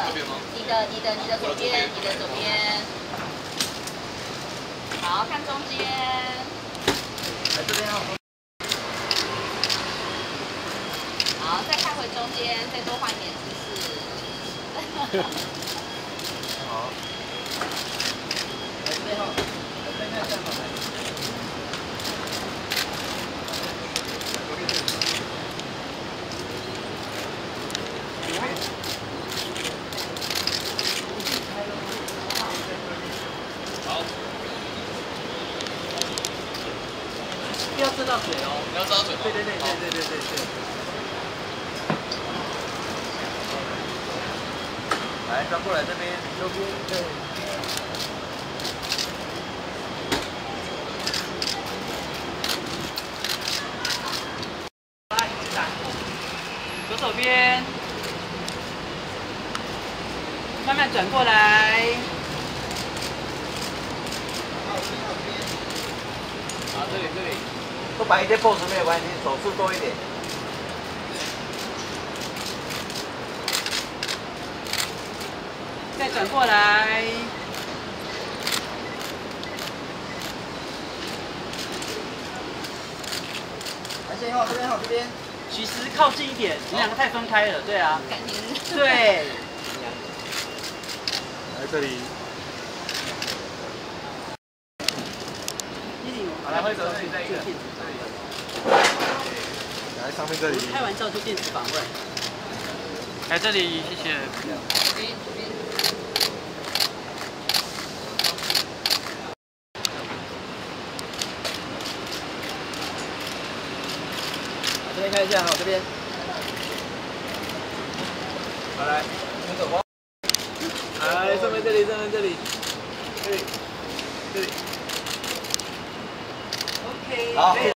你的左边，你的左边。好，看中间。 来这边哦。 好，再看回中间，再多换一点姿势。 好。来这边哦，来这边看一下嘛。 好， 不要遮到嘴哦， 你要遮到嘴吗？ 对。来，转过来这边，右边，对。来，左手边，慢慢转过来。 啊，这里。 都摆一些 pose 没有关系，手势多一点。再转过来。来，先这边这边。其实靠近一点，你们两个太分开了，对啊。 感情。 对。 来这里。 好，来，挥手这里再一个。 来上面这里。 开玩笑就电子访问。 来这里，谢谢。 这边看一下哈，这边。好，来，挥手光。来，上面这里。这里。OK。好。